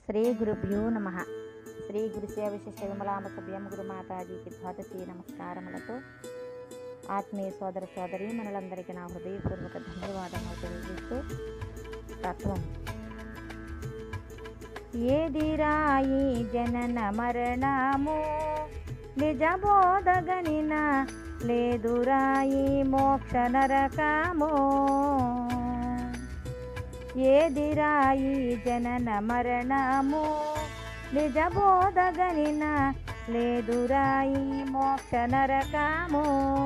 శ్రీ గురుభ్యో నమః. శ్రీ గురుసేవ విశేష విమలాంబ సభ్యం గురుమాతాజీకి ద్వాదశి నమస్కారములతో ఆత్మీయ సోదర సోదరి మనలందరికీ నా హృదయపూర్వక ధన్యవాదములు తెలియజేస్తూ తత్వం. ఏదిరాయి జనన మరణము నిజబోధగనిన లేదురాయి మోక్ష నరకము. ఏదిరాయి జనన మరణము నిజబోధగనిన లేదురాయి మోక్ష నరకము.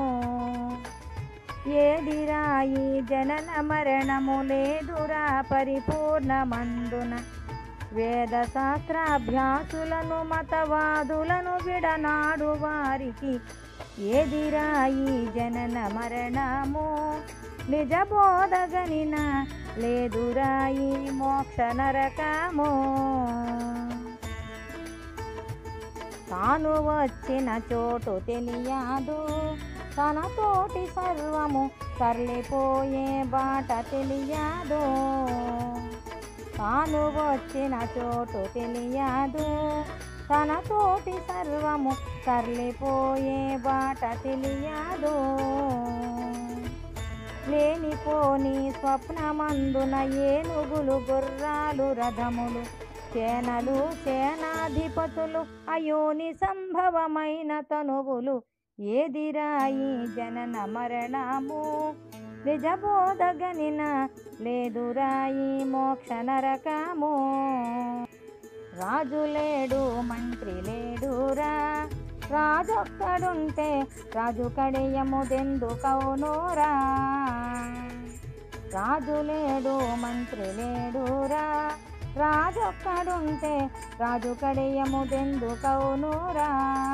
ఏదిరాయి జనన మరణము లేదురా పరిపూర్ణమందున వేద శాస్త్రాభ్యాసులను మతవాదులను విడనాడు వారికి ఏదిరాయి జనన మరణము నిజబోధగనిన లేదురాయి మోక్ష నరకము. తాను వచ్చిన చోటు తెలియదు, తనతోటి సర్వము తరలిపోయే బాట తెలియదు. తాను వచ్చిన చోటు తెలియదు, తనతోటి సర్వము తరలిపోయే బాట తెలియదు. లేనిపోని స్వప్నమందున ఏనుగులు గుర్రాలు రథములు సేనలు సేనాధిపతులు అయోని సంభవమైన తనువులు ఏదిరాయి జనన మరణము నిజబోధగనిన లేదురాయి మోక్ష నరకము. రాజు లేడు మంత్రి లేడురా, రాజొక్కడుంటే రాజు కడియముదెందుకౌనురా. రాజు లేడు మంత్రి లేడురా, రాజొక్కడుంటే రాజు కడియముదెందుకౌనురా.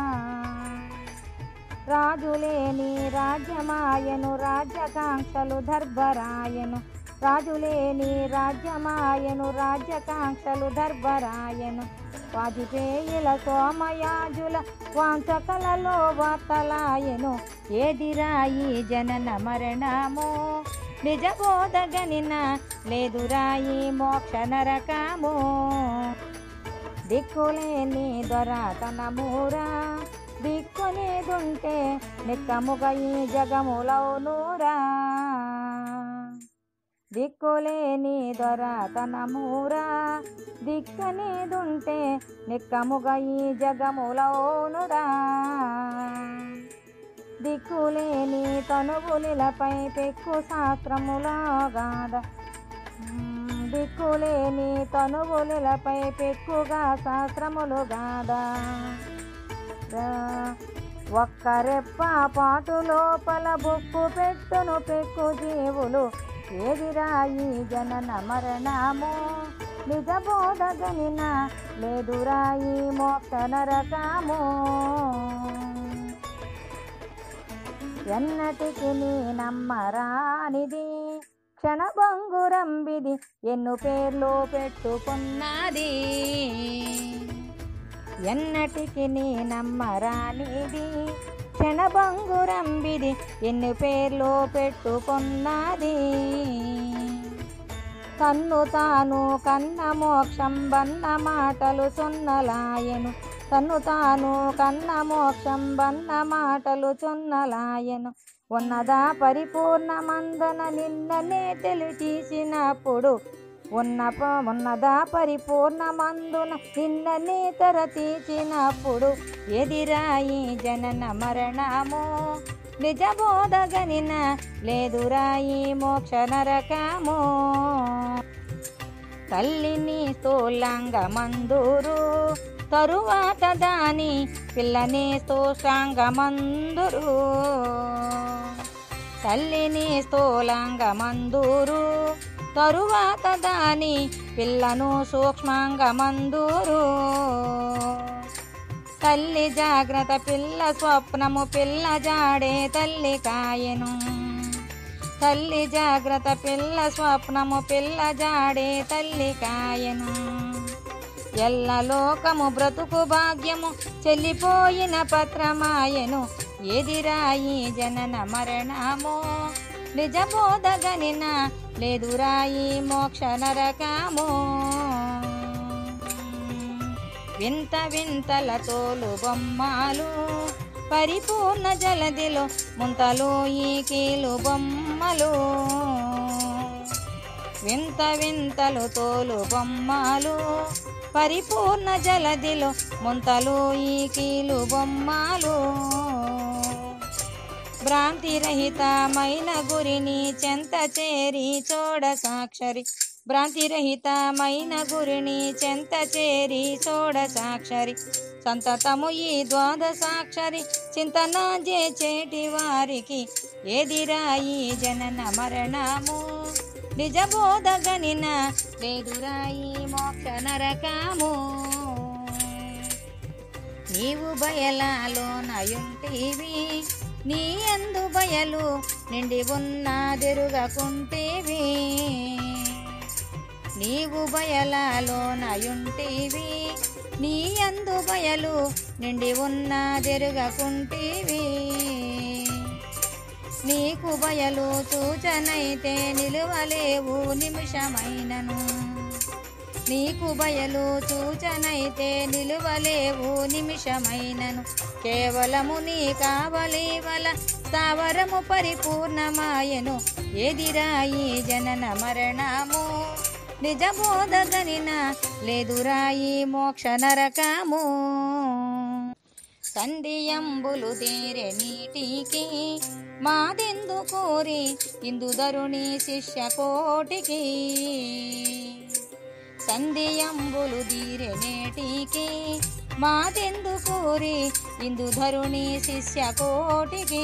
రాజు లేని రాజ్యమాయను రాజ్యకాంక్షలు దర్భరాయను. రాజులేని రాజ్యమాయను రాజ్యకాంక్షలు దర్భరాయను. వాజపేయుల సోమయాజుల వాంఛకలలో వార్తలాయను ఏదిరాయి జనన మరణము నిజబోధగనిన లేదురాయి మోక్ష నరకము. దిక్కులేని దొరతనమురా, దిక్కునేదుంటే నిక్కముగా ఈ జగములౌనురా. దిక్కులేని దొరతనమురా, దిక్కనేదుంటే నిక్కముగా ఈ జగములౌనురా. దిక్కులేని తనువులపై పెక్కు శాస్త్రములాగాద, దిక్కులేని తనువులపై పెక్కుగా శాస్త్రములు గాదా. ఒక్కరెప్ప పాటు లోపల బొక్కు పెట్టును పెక్కు జీవులు ఏదిరాయి జనన మరణము నిజబోధగనిన లేదురాయి మోక్ష నరకము. ఎన్నటికి నీ నమ్మరానిది క్షణభంగురంబిది ఎన్ను పేర్లు పెట్టుకున్నది. ఎన్నటికి నీ నమ్మరానిది క్షణభంగురంబిది ఎన్ని పేర్లు పెట్టుకున్నది. తన్ను తాను కన్న మోక్షం బన్న మాటలు సొన్నలాయను. తన్ను తాను కన్న మోక్షం బన్న మాటలు సొన్నలాయను. పరిపూర్ణమందన నిన్ననే తెలితీసినప్పుడు ఉన్నదా పరిపూర్ణమందున నిన్ననే తెరతీసినప్పుడు ఎదిరాయి జనన మరణము నిజబోధగనిన లేదురాయి మోక్ష నరకము. తల్లిని స్థూలంగమందురు, తరువాత దాని పిల్లని స్థూలంగమందురు. తల్లిని స్థూలంగమందురు, తరువాత దాని పిల్లను సూక్ష్మంగమందురు. తల్లి జాగ్రత్త పిల్ల స్వప్నము పిల్ల జాడే తల్లి కాయను. తల్లి జాగ్రత్త పిల్ల స్వప్నము పిల్ల జాడే తల్లి కాయను. ఎల్ల లోకము బ్రతుకు భాగ్యము చెల్లిపోయిన పత్రమాయను ఏదిరాయి జనన మరణము నిజబోధగనిన లేదురాయి మోక్ష నరకము. వింత వింతల తోలు బొమ్మలు పరిపూర్ణ జలదిలో ముంతలు ఈ కీలు బొమ్మలు. వింత వింతలు తోలు బొమ్మలు పరిపూర్ణ జలదిలో ముంతలు ఈ కీలు బొమ్మలు. భ్రాంతిరహితమైన గురిని చెంత చేరి చూడ సాక్షరి. భ్రాంతిరహితమైన గురిని చెంత చేరి చూడ సాక్షరి. సంతతము ఈ ద్వాదశాక్షరి చింతన చేటి వారికి ఏదిరాయి జనన మరణము. నిజబోధ గనిన లేదురాయి మోక్ష నరకము. నీవు బయలాలోనయుంటివి నీ యందు బయలు నిండి ఉన్నదెరుగకుంటివి. నీవు బయలాలోనయుంటివి నీ యందు బయలు నిండి ఉన్నదెరుగకుంటివి. నీకు బయలు సూచనైతే నిలువలేవు నిమిషమైనను. నీకు బయలు సూచనైతే నిలువలేవు నిమిషమైనను. కేవలము నీ కావలి వల స్థావరము పరిపూర్ణమాయను. ఏదిరాయి జనన మరణము. నిజబోధ గనిన లేదురాయి మోక్ష నరకము. సంధియంబులు తీరె నీటికి మాదెందు కోరి ఇందుధరుని శిష్య కోటికి. సంధియంబులు తీరె నేటికి మాదెందు కోరి ఇందుధరుని శిష్య కోటికి.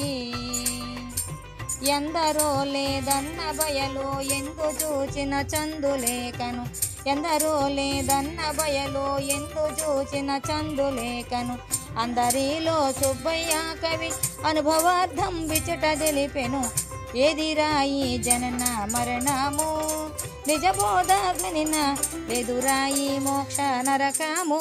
ఎందరో లేదన్న బయలు ఎందు చూచిన చందులేకను. ఎందరో లేదన్న బయలు ఎందు చూచిన చందులేకను. అందరిలో సుబ్బయ్య కవి అనుభవార్థం విచట తెలిపెను. ఏదిరాయి జనన మరణము. నిజబోధ గనిన లేదురాయి మోక్ష నరకము.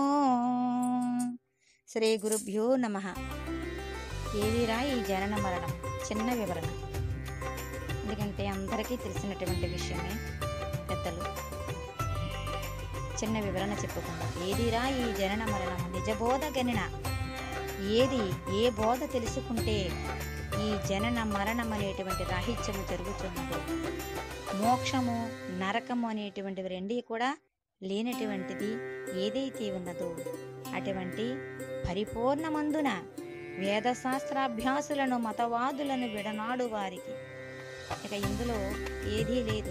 శ్రీ గురుభ్యో నమః. ఏదిరాయి జనన మరణం చిన్న వివరణ, ఎందుకంటే అందరికీ తెలిసినటువంటి విషయమే. పెద్దలు చిన్న వివరణ చెప్పుకుందాం. ఏదిరా ఈ జనన మరణం నిజబోధ గనిన. ఏది ఏ బోధ తెలుసుకుంటే ఈ జనన మరణం అనేటువంటి రాహిత్యము జరుగుతున్నదో, మోక్షము నరకము అనేటువంటివి రెండీ కూడా లేనటువంటిది ఏదైతే ఉన్నదో అటువంటి పరిపూర్ణమందున వేదశాస్త్రాభ్యాసులను మతవాదులను విడనాడు వారికి ఇక ఇందులో ఏదీ లేదు.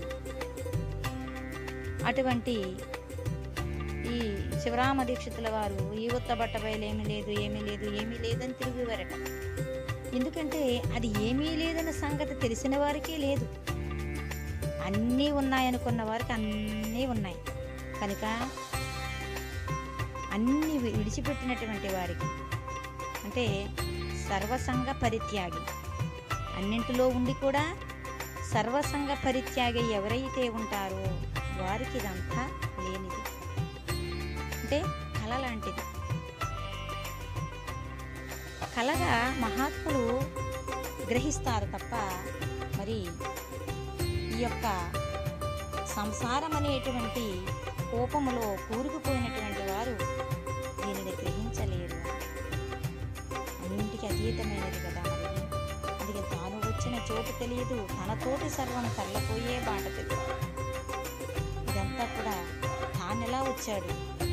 అటువంటి ఈ శివరామ దీక్షితుల వారు ఈ ఉత్తబట్టబయలు ఏమీ లేదు ఏమీ లేదు ఏమీ లేదని తిరిగివారట. ఎందుకంటే అది ఏమీ లేదన్న సంగతి తెలిసిన వారికే లేదు. అన్నీ ఉన్నాయనుకున్న వారికి అన్నీ ఉన్నాయి కనుక అన్నీ విడిచిపెట్టినటువంటి వారికి, అంటే సర్వసంగ పరిత్యాగి, అన్నింటిలో ఉండి కూడా సర్వసంగ పరిత్యాగి ఎవరైతే ఉంటారో వారికి ఇదంతా లేనిది, అంటే కళ లాంటిది. కళగా మహాత్ములు గ్రహిస్తారు తప్ప మరి ఈ యొక్క సంసారం అనేటువంటి కోపములో కూరుకుపోయినటువంటి వారు దీనిని గ్రహించలేరు. అన్నింటికి అతీతమైనది కదా మరి. అందుకే తాను వచ్చిన చోటు తెలియదు, తనతోటి సర్వం తరలిపోయే బాట తెలియదు. ఇదంతా కూడా తానెలా వచ్చాడు,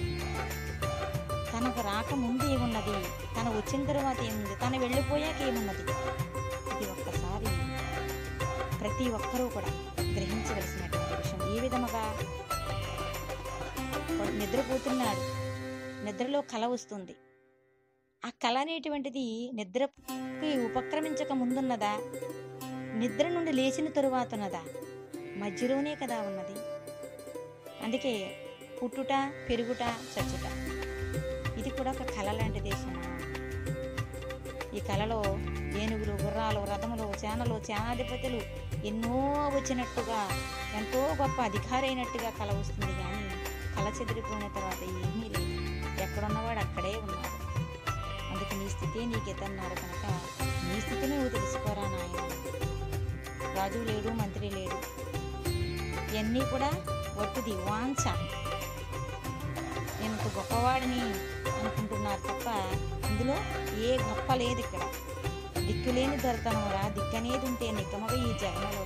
తనకు రాకముందు ఏమున్నది, తను వచ్చిన తర్వాత ఏముంది, తను వెళ్ళిపోయాక ఏమున్నది, ఇది ఒక్కసారి ప్రతి ఒక్కరూ కూడా గ్రహించవలసినటువంటి విషయం. ఏ విధముగా నిద్రపోతున్నాడు, నిద్రలో కళ వస్తుంది. ఆ కళ అనేటువంటిది నిద్రకి ఉపక్రమించక ముందున్నదా, నిద్ర నుండి లేచిన తరువాత ఉన్నదా, మధ్యలోనే కదా ఉన్నది. అందుకే పుట్టుట పెరుగుట చచ్చుట ఇది కూడా ఒక కళ లాంటి దేశమా. ఈ కళలో ఏనుగులు గుర్రాలు రథములు సేనలు సేనాధిపతులు ఎన్నో వచ్చినట్టుగా ఎంతో గొప్ప అధికారి అయినట్టుగా కళ వస్తుంది. కానీ కళ చెదిరిపోయిన తర్వాత ఏమీ లేదు, ఎక్కడున్నవాడు అక్కడే ఉన్నాడు. అందుకే నీ స్థితి నీకెతన్నారు కనుక నీ స్థితిని నువ్వు తెలుసుకోరా నాయన. రాజు లేడు, మంత్రి లేడు, ఇవన్నీ కూడా ఒట్టిది వాంఛ. నేను గొప్పవాడిని అనుకుంటున్నారు తప్ప ఇందులో ఏ గొప్ప లేదు. ఇక్కడ దిక్కులేని దొరతనమురా, దిక్కనేది ఉంటే నిక్కమగా ఈ జగమలో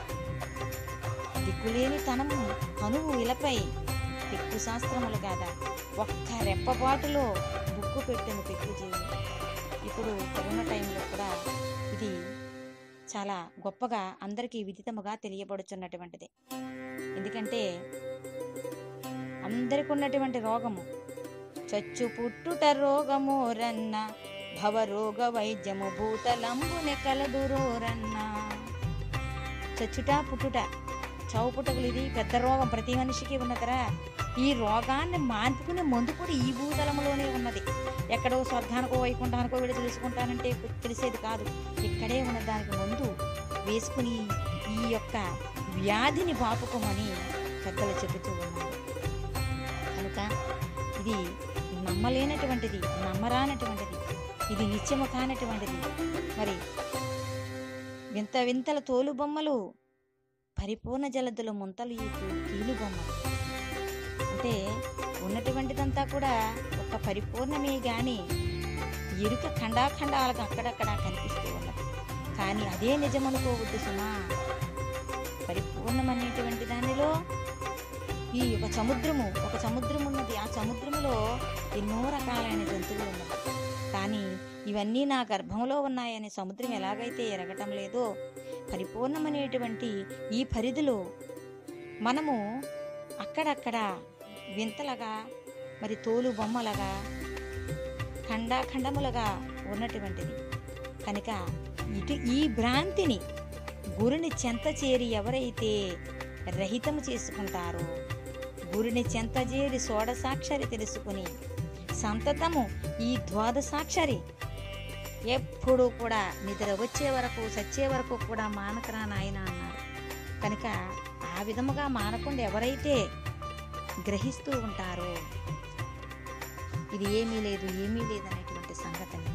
దిక్కులేని తనము తనువు ఇలపై పెక్కు శాస్త్రములు కాదా, ఒక్క రెప్పపాటులో బుక్కు పెట్టిన పెక్కు జీవి. ఇప్పుడు కరోనా టైంలో కూడా ఇది చాలా గొప్పగా అందరికీ విదితముగా తెలియబడుచున్నటువంటిది. ఎందుకంటే అందరికి ఉన్నటువంటి రోగము చచ్చు పుట్టుట రోగము రన్న, భవరోగ వైద్యము భూతలంబునె కలదురోరన్న. చచ్చుట పుట్టుట చావు పుట్టుకలు ఇది పెద్ద రోగం, ప్రతి మనిషికి ఉన్నదరా. ఈ రోగాన్ని మాన్పుకునే మందు కూడా ఈ భూతలంలోనే ఉన్నది. ఎక్కడో స్వర్గానికో వైకుంఠానికో వీడు తెలుసుకుంటానంటే తెలిసేది కాదు. ఇక్కడే ఉన్న దానికి మందు వేసుకుని ఈ యొక్క వ్యాధిని బాపుకోమని పెద్దలు చెబుతూ ఉన్నారు. కనుక ఇది నమ్మలేనటువంటిది, నమ్మరానటువంటిది, ఇది నిత్యము కానటువంటిది. మరి వింత వింతల తోలు బొమ్మలు, పరిపూర్ణ జలదుల ముంతలు ఈ కీలు బొమ్మలు. అంటే ఉన్నటువంటిదంతా కూడా ఒక పరిపూర్ణమే గాని ఎరుక ఖండాఖండాలకు అక్కడక్కడ కనిపిస్తూ ఉన్నది. కానీ అదే నిజమనుకోవద్దు సుమా. పరిపూర్ణమనేటువంటి దానిలో ఈ ఒక సముద్రం ఉన్నది. ఆ సముద్రములో ఎన్నో రకాలైన జంతువులు ఉన్నాయి. కానీ ఇవన్నీ నా గర్భంలో ఉన్నాయని సముద్రం ఎలాగైతే ఎరగటం లేదో, పరిపూర్ణమనేటువంటి ఈ పరిధిలో మనము అక్కడక్కడ వింతలుగా, మరి తోలు బొమ్మలుగా, ఖండాఖండములుగా ఉన్నటువంటిది. కనుక ఈ భ్రాంతిని గురుని చెంత చేరి ఎవరైతే రహితము చేసుకుంటారో, గురుని చెంత చేరి షోడసాక్షరి తెలుసుకుని సంతతము ఈ ద్వాదశాక్షరి ఎప్పుడు కూడా నిద్ర వచ్చే వరకు చచ్చే వరకు కూడా మానకరా నాయన అన్నారు. కనుక ఆ విధముగా మానకుండా ఎవరైతే గ్రహిస్తూ ఉంటారో ఇది ఏమీ లేదు అనేటువంటి సంగతిని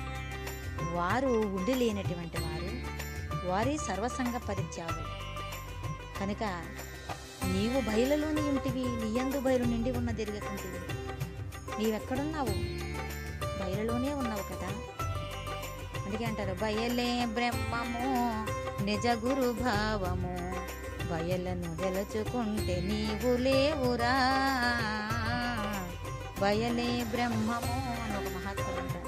వారు ఉండి లేనటువంటి వారి సర్వసంగ పరిత్యాగులు. కనుక నీవు బయలులోని ఇంటివి, నీయందు బయలు నిండి ఉన్న తిరగకుంటివి. నీవెక్కడున్నావు? బయలులోనే ఉన్నావు కదా. అందుకే అంటారు బయలే బ్రహ్మము నిజ గురు భావము, బయలను తెలుచుకుంటే నీవు లేవురా. బయలే బ్రహ్మము అని ఒక మహాత్ముడు అంటారు.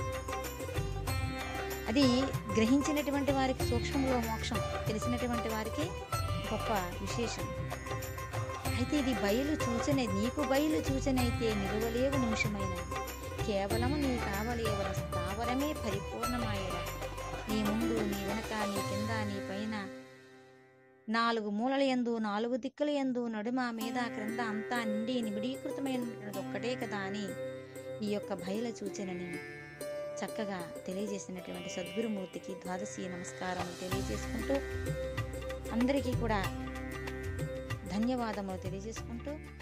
అది గ్రహించినటువంటి వారికి సూక్ష్మంలో మోక్షం, తెలిసినటువంటి వారికి గొప్ప విశేషం. అయితే ఇది నీకు బయలు చూచనైతే నిలువలేవు నిమిషమైన, కేవలము నీ కావలేవల స్థావరమే పరిపూర్ణమాయరా. నీ ముందు, నీ వెనక, నీ కింద, నీ పైన, నాలుగు మూలల యందు, నాలుగు దిక్కుల యందు, నడుమ, మీద, క్రింద అంతా నిండి నిబిడీకృతమైనది ఒక్కటే కదా అని ఈ యొక్క బయలు సూచనని చక్కగా తెలియజేసినటువంటి సద్గురుమూర్తికి ద్వాదశి నమస్కారం తెలియజేసుకుంటూ అందరికీ కూడా ధన్యవాదములు తెలియజేసుకుంటూ